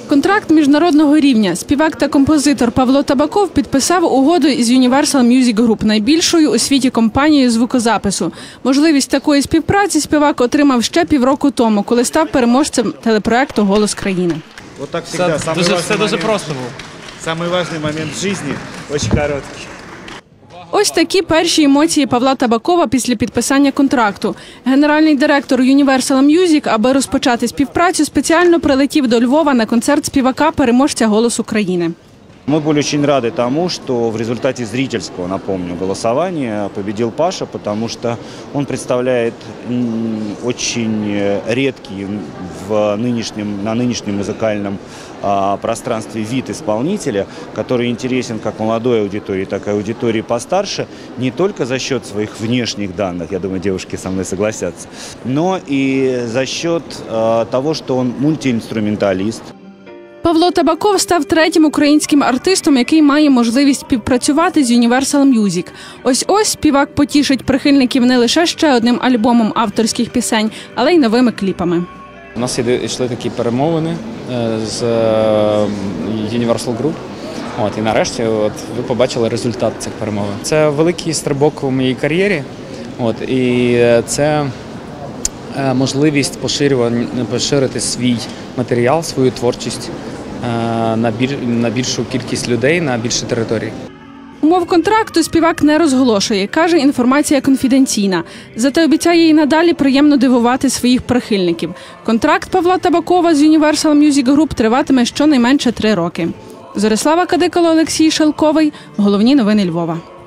Контракт міжнародного рівня. Співак та композитор Павло Табаков підписав угоду із Universal Music Group, найбільшою у світі компанією звукозапису. Можливість такої співпраці співак отримав ще півроку тому, коли став переможцем телепроекту «Голос країни». Це дуже просто було. Самый важный момент в жизни, очень короткий. Ось такі перші емоції Павла Табакова після підписання контракту. Генеральний директор Universal Music, аби розпочати співпрацю, спеціально прилетів до Львова на концерт співака, переможця «Голосу країни». Мы были очень рады тому, что в результате зрительского, напомню, голосования победил Паша, потому что он представляет очень редкий на нынешнем музыкальном пространстве вид исполнителя, который интересен как молодой аудитории, так и аудитории постарше, не только за счет своих внешних данных, я думаю, девушки со мной согласятся, но и за счет того, что он мультиинструменталист. Павло Табаков став третім українським артистом, який має можливість співпрацювати з Universal Music. Ось-ось співак потішить прихильників не лише ще одним альбомом авторських пісень, але й новими кліпами. У нас йшли такі перемовини з Universal Group. І нарешті ви побачили результат цих перемовин. Це великий стрибок у моїй кар'єрі. І це можливість поширити свій матеріал, свою творчість на більшу кількість людей, на більші території. Умов контракту співак не розголошує. Каже, інформація конфіденційна. Зате обіцяє і надалі приємно дивувати своїх прихильників. Контракт Павла Табакова з Universal Music Group триватиме щонайменше 3 роки. Зорислава Кадикало, Олексій Шелковий. Головні новини Львова.